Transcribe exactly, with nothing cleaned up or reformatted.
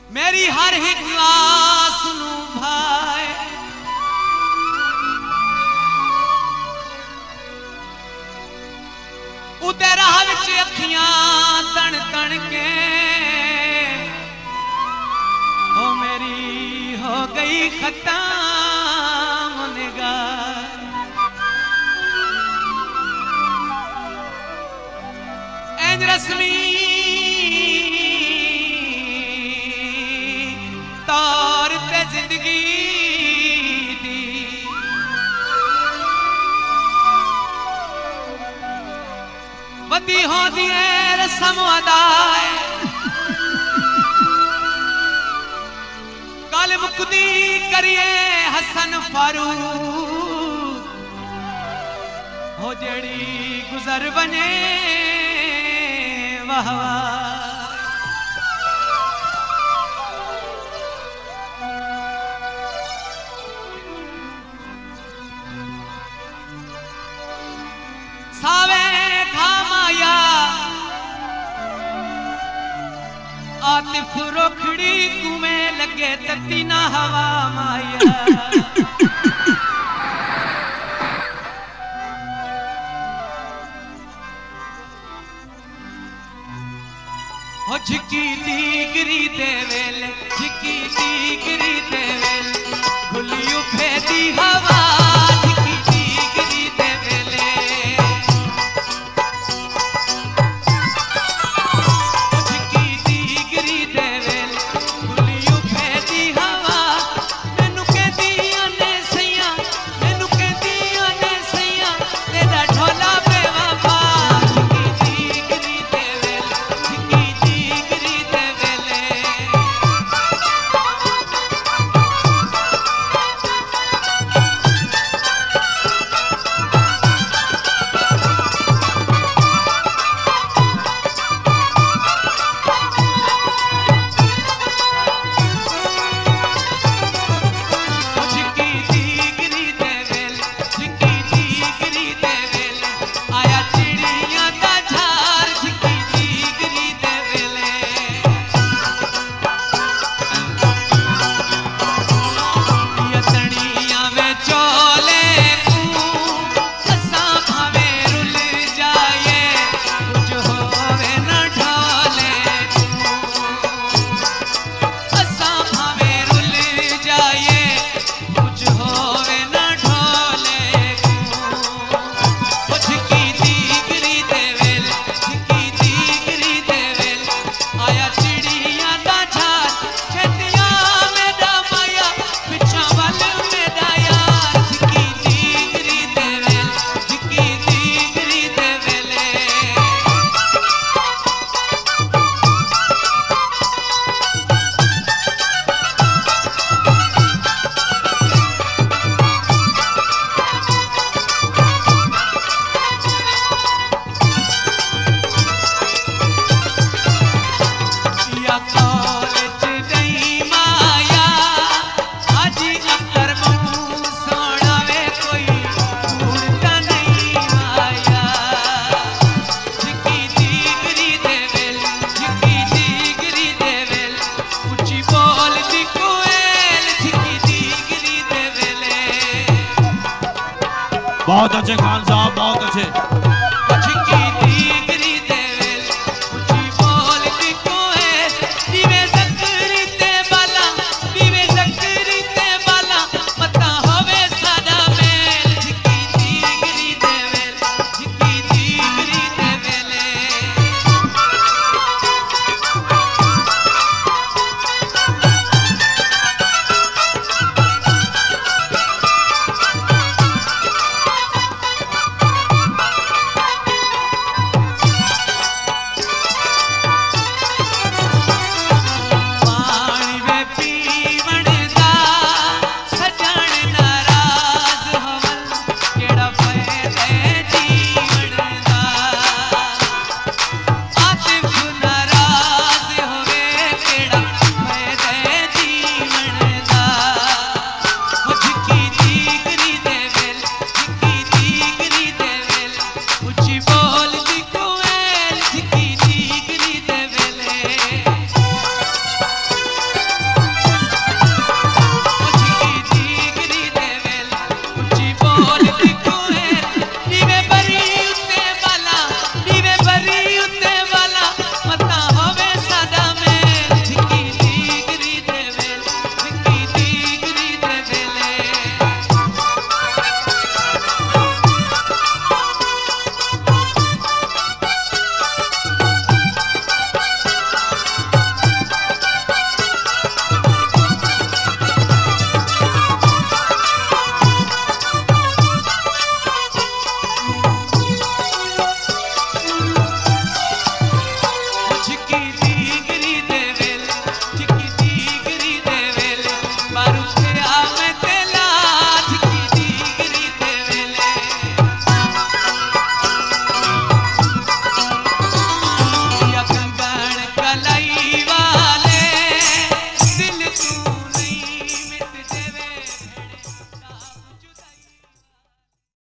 मेरी हर एक आस नू भाए उदे राह विच अखियां तन तन के ओ मेरी हो गई खत्म निगाह। इंज रस्मी तौर ते जिंदगी दी वदी होंदी है रस्म अदाए कल मुकदी करिए हसन फारूक हो जड़ी गुजर बने वाह वाह। सावे खामाया आतिफ रोखड़ी कुएं लगे तत्ती ना हवा माया हो झिकी दीगरी दे वेले झिकी दीगरी दे वेले खुली उठे दी हवा झिकी दीगरी दे वेले झिकी दीगरी दे वेले खुली उठे दी हवा मैनू कहदियां ने सैयां मैनू कहदियां ने सैयां तेरा ढोला बेवफा झिकी दीगरी दे वेले झिकी दीगरी दे वेले झिकी दीगरी दे वेले झिकी दीगरी दे वेले आया चिड़ियां दा झार झिकी दीगरी दे वेले यतड़ियां वे चोले कू असां भावें रुल जाए कुछ होवे न ढोले असां भावें रुल जाए कुछ होवे न ढोले ओ झिकी दीगरी दे वेले झिकी दीगरी दे वेले आया चिड़ियां दा झार छतियां मेरा माया पिछा वल मेरा यार झिकी दीगरी दे वेले झिकी दीगरी दे वेले या कॉलेज नहीं माया हाजी अख्तर मुंह सोना वे कोई ढूंढता नहीं माया झिकी दीगरी दे वेले झिकी दीगरी दे वेले ऊंची बोलती कोयल झिकी दीगरी दे वेले। बहुत अच्छे खान साहब, बहुत अच्छे।